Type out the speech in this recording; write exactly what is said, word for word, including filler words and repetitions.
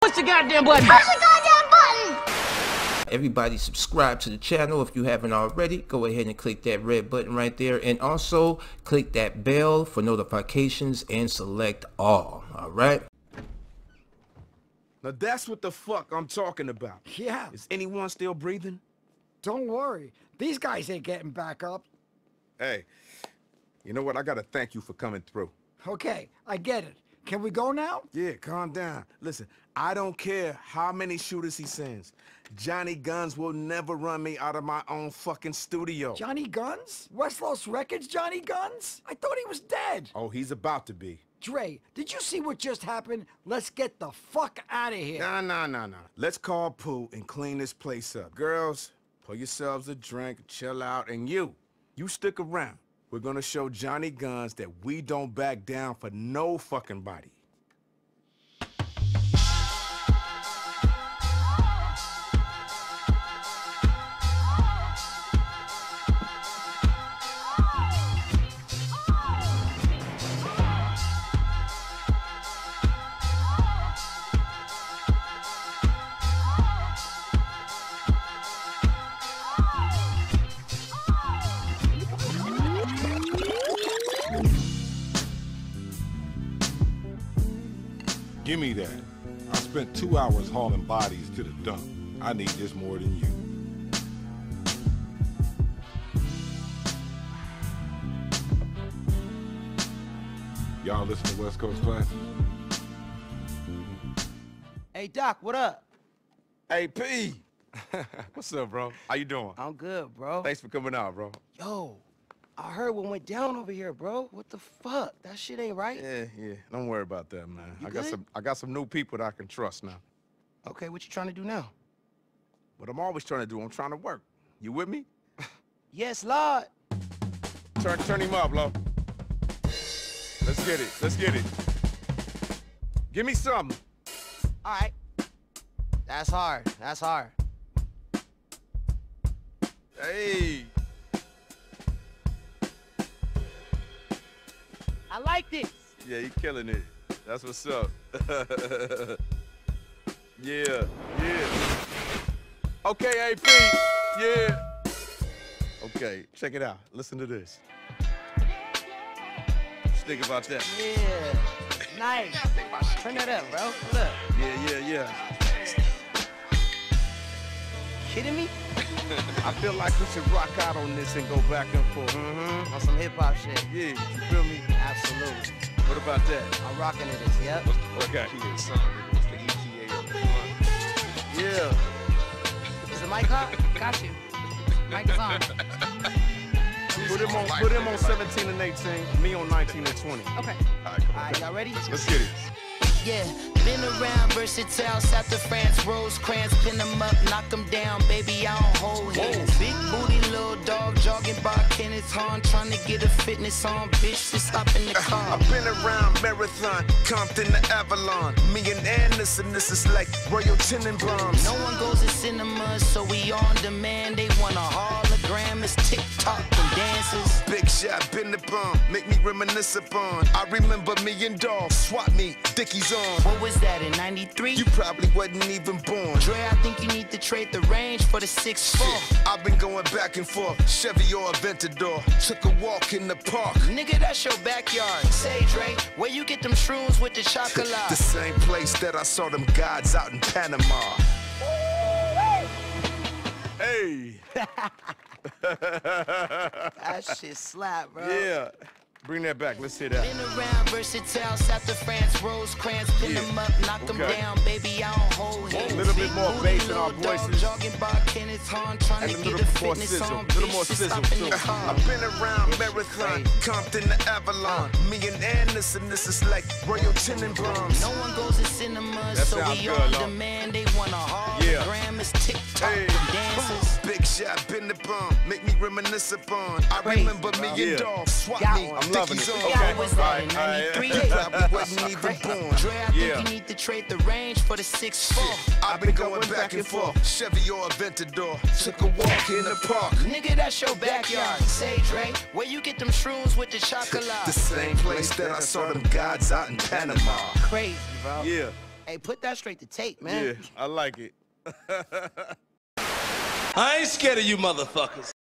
Push the goddamn button. Push the goddamn button. Everybody subscribe to the channel if you haven't already. Go ahead and click that red button right there, and also click that bell for notifications and select all. All right. Now that's what the fuck I'm talking about. Yeah. Is anyone still breathing? Don't worry. These guys ain't getting back up. Hey, you know what? I gotta thank you for coming through. Okay, I get it. Can we go now? Yeah, calm down. Listen, I don't care how many shooters he sends. Johnny Guns will never run me out of my own fucking studio. Johnny Guns? West Los Records Johnny Guns? I thought he was dead. Oh, he's about to be. Dre, did you see what just happened? Let's get the fuck out of here. Nah, nah, nah, nah. Let's call Pooh and clean this place up. Girls, pour yourselves a drink, chill out, and you, you stick around. We're gonna show Johnny Guns that we don't back down for no fucking body. Give me that. I spent two hours hauling bodies to the dump. I need this more than you. Y'all listen to West Coast Classic? Hey, Doc, what up? Hey, P! What's up, bro? How you doing? I'm good, bro. Thanks for coming out, bro. Yo, I heard what went down over here, bro. What the fuck? That shit ain't right. Yeah, yeah. Don't worry about that, man. You I got good? some I got some new people that I can trust now. Okay, what you trying to do now? What I'm always trying to do, I'm trying to work. You with me? Yes, Lord. Turn turn him up, Lo. Let's get it. Let's get it. Give me something. All right. That's hard. That's hard. Hey. I like this. Yeah, you killing it. That's what's up. Yeah, yeah. Okay, A P. Yeah. Okay, check it out. Listen to this. Just think about that. Yeah. Nice. Turn that up, bro. What up? Yeah, yeah, yeah. Kidding me? I feel like we should rock out on this and go back and forth. Mm-hmm. On some hip-hop shit. Yeah, you feel me? Absolutely. What about that? I'm rocking to this, yep. Okay. Yeah. Is the mic hot? Got you. Mic is on. Put him on, put him on seventeen and eighteen, me on nineteen and twenty. Okay. All right, come on. All right, y'all ready? Let's get it. Yeah, been around versatile, south of France, Rosecrans, pin them up, knock them down, baby, I don't hold hands. Big booty, little dog, jogging by Kenneth Hahn, trying to get a fitness on, bitch, just hop in the car. I've been around Marathon, Compton to Avalon, me and Anderson, this is like Royal Tenenbaums. No one goes to cinemas, so we on demand, they want a hologram, it's TikTok and dances. Big shot, been the bomb, make me reminisce upon. I remember me and Dog, swap me, Dickies on. What was that, in ninety-three? You probably wasn't even born. Dre, I think you need to trade the range for the six four. I've been going back and forth, Chevy or Aventador. Took a walk in the park. Nigga, that's your backyard. Say, Dre, where you get them shrooms with the chocolate? The same place that I saw them gods out in Panama. Hey. That shit slap, bro. Yeah. Bring that back. Let's hear that. Been around versatile, south of France, Rosecrans, pin Yeah. them up, knock them Okay. down, baby, I don't hold hands. A little bit more Big bass booty, in our little dog, voices. jogging by Kenneth Hahn, trying And a to little get a bit more fitness sizzle. on, A little bitch, more just sizzle, hop in too. the car. I've been around This Marathon, shit Compton to Avalon. Me and Anderson, this is like Royal Tenenbaums. No one goes to cinemas, That so sound we good, on Lord. demand. They want a Yeah. hologram, it's TikTok Hey. and dances. Big shot, been the bomb, make me reminisce upon. I Crazy, remember me bro. and Yeah. Dog, swap Got me, one. I'm loving it. Dickies on. Yeah, Okay. was that All in right, all right. ninety-three? You probably wasn't even born. Dre, I think Yeah. you need to trade the range for the six four. I've been going back and forth, Chevy or Aventador. Took a walk in the park. Nigga, that's your backyard. Say, Dre, where you get them shrooms with the chocolate? The same place that I saw them gods out in Panama. Crazy, bro. Yeah. Hey, put that straight to tape, man. Yeah, I like it. I ain't scared of you motherfuckers.